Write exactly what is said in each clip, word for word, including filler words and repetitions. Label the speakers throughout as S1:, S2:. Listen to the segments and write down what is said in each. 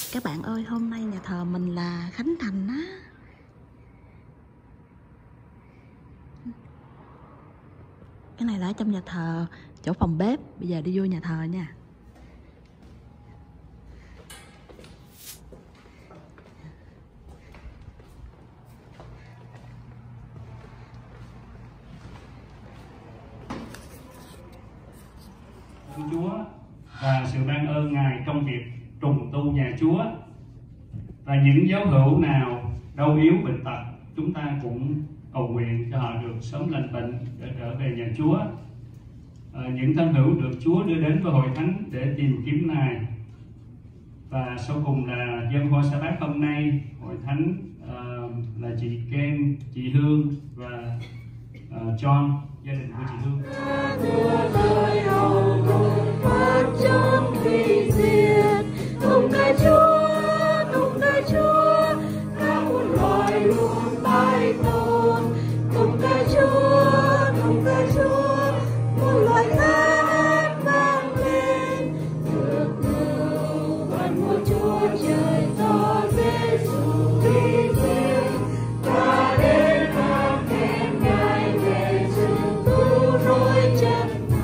S1: Các bạn ơi, hôm nay nhà thờ mình là Khánh Thành á. Cái này là ở trong nhà thờ, chỗ phòng bếp. Bây giờ đi vô nhà thờ nha.
S2: Chúa và sự ban ơn Ngài trong việc trùng tu nhà Chúa, và những giáo hữu nào đau yếu bệnh tật, chúng ta cũng cầu nguyện cho họ được sớm lành bệnh để trở về nhà Chúa. À, những thân hữu được Chúa đưa đến với hội thánh để tìm kiếm Ngài. Và sau cùng là dân hoa sa bát hôm nay, hội thánh uh, là chị Ken, chị Hương và uh, John, gia đình của chị Hương.
S3: Cùng ca Chúa, cùng ca Chúa, ca muôn loài luôn bay tôn. Cùng ca Chúa, cùng ca Chúa, muôn loài hát vang lên. Ngược ngưu van mùa Chúa trời do Giêsu uy riêng. Ta đến hát khen Ngài về sự cứu rỗi chân.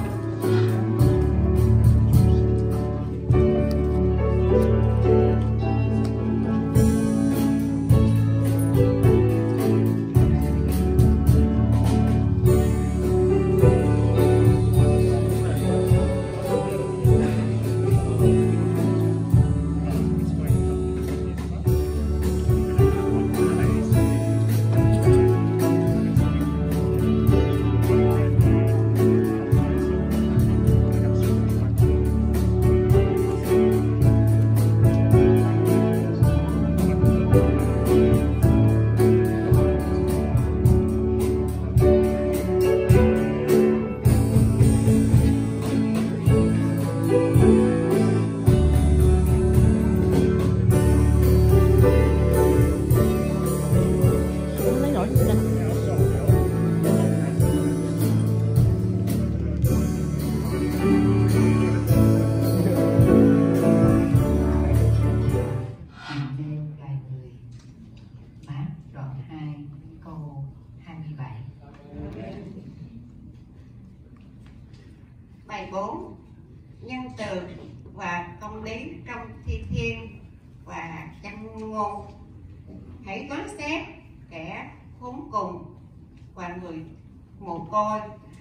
S4: Bài bốn, nhân từ và công lý trong thi thiên và châm ngôn. Hãy đoán xét kẻ khốn cùng và người mồ côi.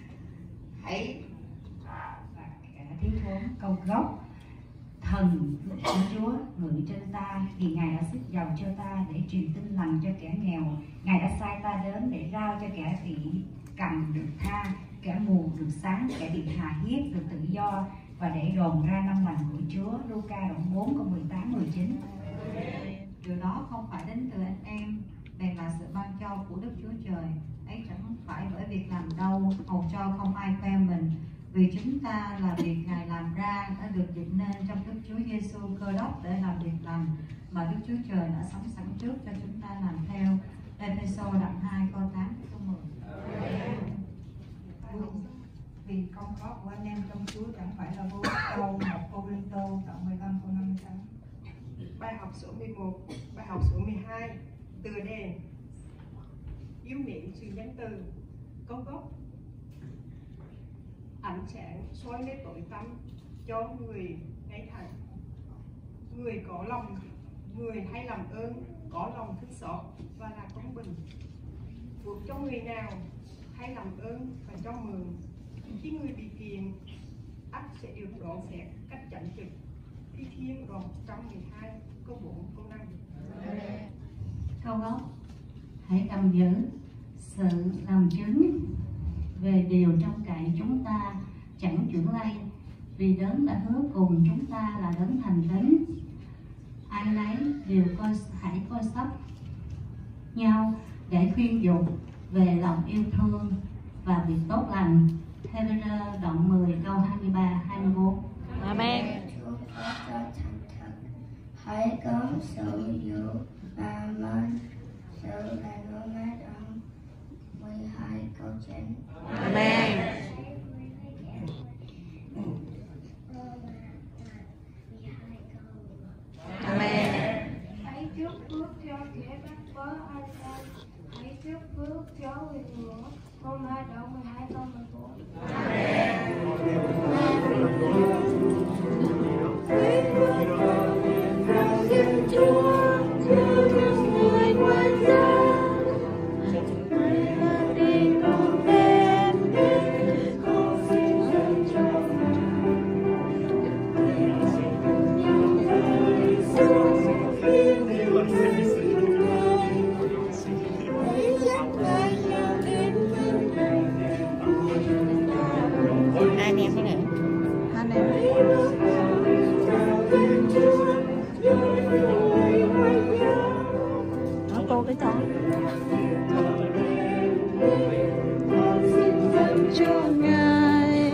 S4: Hãy
S5: kẻ thiếu thốn câu gốc. Thần của Chúa ngự trên ta, vì Ngài đã sức giàu cho ta để truyền tin lành cho kẻ nghèo. Ngài đã sai ta đến để rao cho kẻ bị cầm được tha, kẻ mù được sáng, kẻ bị hà hiếp được tự do, và để đồn ra năm lành của Chúa. Luca đoạn bốn câu mười tám mười chín.
S6: Điều đó không phải đến từ anh em, bèn là sự ban cho của Đức Chúa Trời. Ấy chẳng phải bởi việc làm đâu, hầu cho không ai khoe mình, vì chúng ta là việc Ngài làm ra, đã được dựng nên trong Đức Chúa Giêsu Cơ Đốc để làm việc lành mà Đức Chúa Trời đã sắm sẵn trước cho chúng ta làm theo. Ê-phê-sô đoạn hai câu tám câu mười.
S7: Vì công góp của anh em trong Chúa chẳng phải là vô câu. Một Cô-rinh-tô đoạn mười lăm câu năm mươi tám.
S8: Bài học số mười một, bài học số mười hai, tựa đề yêu mến sự nhân từ. Câu gốc: ánh sáng soi lên tối tăm cho người ngay thẳng. Người có lòng, người hay làm ơn, có lòng thương xót và là công bình. Buộc cho người nào hay làm ơn và cho mượn. Khi người bị kiện, ắt sẽ được đoán xét cách chánh trực. Thi thiên đoạn một trăm mười hai câu bốn câu năm.
S5: Câu gốc: hãy cầm giữ sự làm chứng về điều trong cậy chúng ta chẳng chưởng lay, vì đấng đã hứa cùng chúng ta là đấng thành tín. Ai nấy đều coi hãy coi sóc nhau để khuyên dục về lòng yêu thương và việc tốt lành. Hebrew đoạn mười câu hai mươi ba hai mươi bốn.
S1: Amen.
S3: Hãy có sự dụ và mến sự là ngôi mát đoạn mười hai câu chín.
S1: Amen. Amen.
S3: phước cho người Chúa hôm hai đầu mười hai không mười bốn. Xin Chúa cho những người quan gia đi con đến con xin dâng cho
S1: hai anh em thế này, hai anh em nó cô cái con cho ngài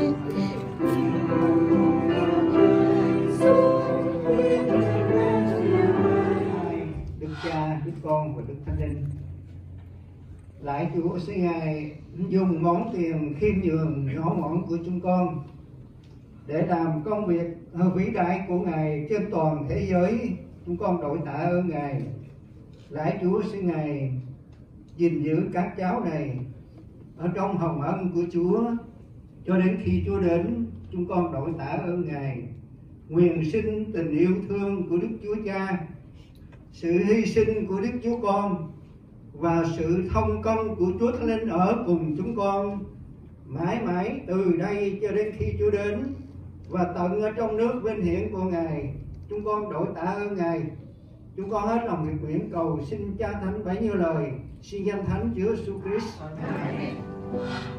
S9: Đức Cha, Đức Con và Đức Thánh Linh. Lạy Chúa, xin Ngài dùng món tiền khiêm nhường nhỏ mọn của chúng con để làm công việc vĩ đại của Ngài trên toàn thế giới. Chúng con đội tạ ơn Ngài. Lạy Chúa, xin Ngài gìn giữ các cháu này ở trong hồng ân của Chúa cho đến khi Chúa đến. Chúng con đội tạ ơn Ngài. Nguyện xin tình yêu thương của Đức Chúa Cha, sự hy sinh của Đức Chúa Con và sự thông công của Chúa Thánh Linh ở cùng chúng con mãi mãi từ đây cho đến khi Chúa đến và tận ở trong nước vinh hiển của Ngài. Chúng con đội tạ ơn Ngài. Chúng con hết lòng nguyện nguyện cầu xin Cha Thánh bấy nhiêu lời, xin danh Thánh Chúa Jesus Christ.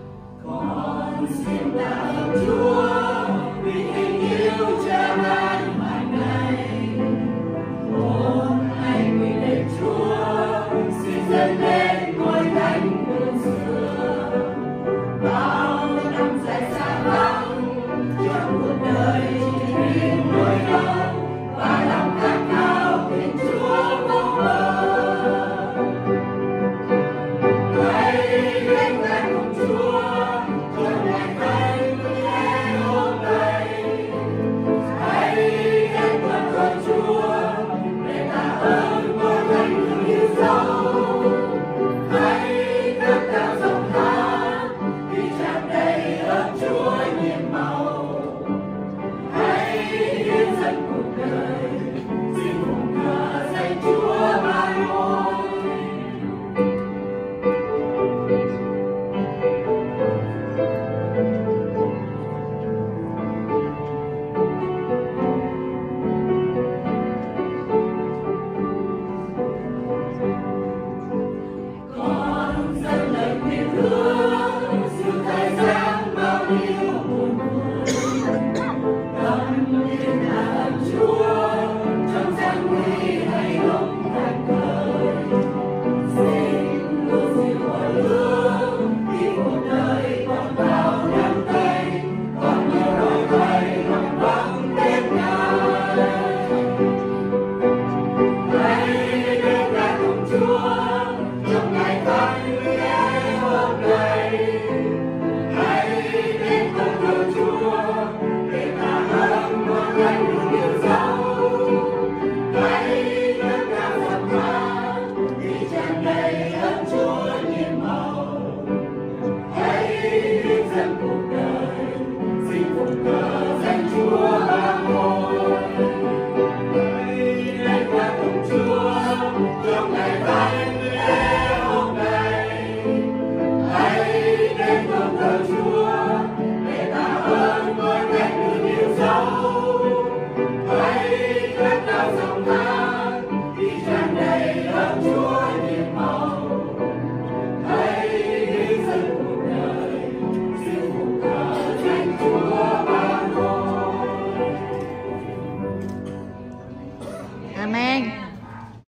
S3: Con xin tạ ơn Chúa vì tình yêu Cha ban